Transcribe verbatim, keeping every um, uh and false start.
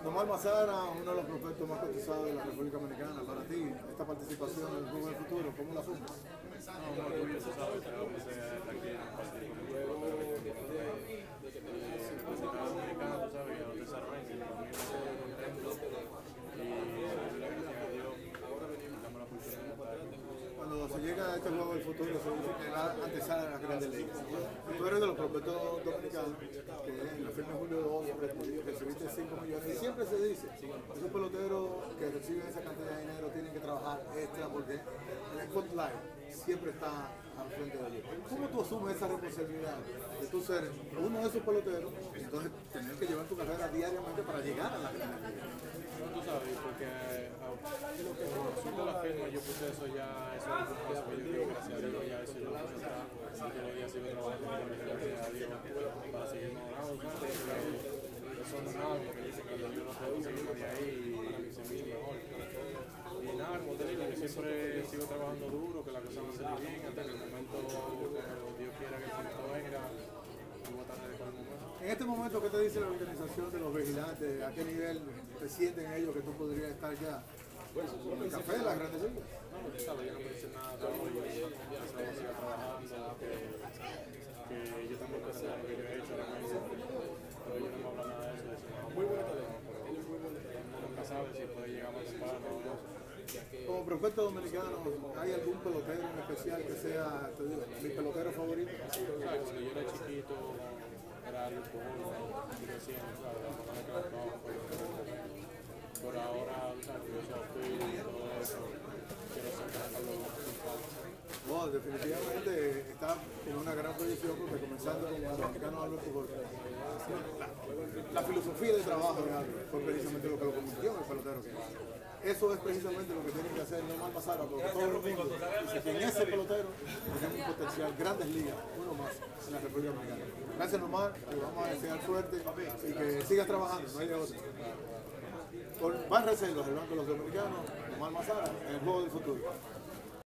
Nomar Mazara, uno de los prospectos más cotizados de la República Dominicana. Para ti, esta participación en el Juego del Futuro, ¿cómo la asumes? No, un orgullo, tú sabes, que vamos a estar aquí en un partido con el pelotero que tiene por ahí. Y el República Dominicana, tú sabes, ya los desarrollos, para mí me estoy contento. Y gracias a Dios, damos la oportunidad de estar. Cuando se llega a este Juego del Futuro, se dice que la antesala de las grandes ligas. Tú eres de los prospectos dominicanos que en la firma de Julio dos recibiste cinco millones. Y siempre se dice, esos peloteros que reciben esa cantidad de dinero tienen que trabajar extra porque el spotlight siempre está al frente de ellos. ¿Cómo tú asumes esa responsabilidad de tú ser uno de esos peloteros y entonces tener que llevar tu carrera diariamente para llegar a la grandes ligas? No, tú sabes, porque como asunto de la firma, yo puse eso ya, eso es un paso que yo digo, gracias a Dios, ya eso yo lo puse atrás. Todos los días sigo trabajando, gracias a Dios, para seguir mejorando, porque eso no es nada, porque dice que yo no puedo seguir de ahí y seguir mejor. Y nada, como te digo, yo siempre sigo trabajando duro, que la cosa va a salir bien, hasta que el momento, cuando Dios quiera que el momento venga, yo voy a estar ready para el momento. En este momento, ¿qué te dice la organización de los vigilantes? ¿A qué nivel te sienten ellos que tú podrías estar ya en el café de las grandes ligas? No, tú sabes, yo no me dicen nada todavía, yo no sé sigo trabajando, que, que yo también estoy haciendo lo que yo he hecho ahora mismo, pero yo no me hablo nada de eso, de eso no, muy bueno talento, pero uno nunca sabe si puede llegar más temprano o no. Como prospecto dominicano, ¿hay algún pelotero en especial que sea, te digo, mi pelotero favorito? ¿Sabes? Cuando yo era chiquito, era algo como creciendo, ¿sabes? La manera que lo tomo, por ahora, ¿sabes? Yo soy fui y todo eso, quiero sacarlo Bueno, definitivamente está en una gran proyección porque comenzando con el dominicano Alberto Cortés. La, la filosofía de trabajo de Albert fue precisamente lo que lo convirtió en el pelotero que es. Eso es precisamente lo que tiene que hacer Nomar Mazara, porque todo el mundo dice que en ese pelotero tiene un potencial, grandes ligas, uno más en la República Dominicana. Gracias Nomar, te vamos a desear suerte y que sigas trabajando, no hay de otra. Con Banreservas, el Banco de los Dominicanos, Nomar Mazara, en el Juego del Futuro.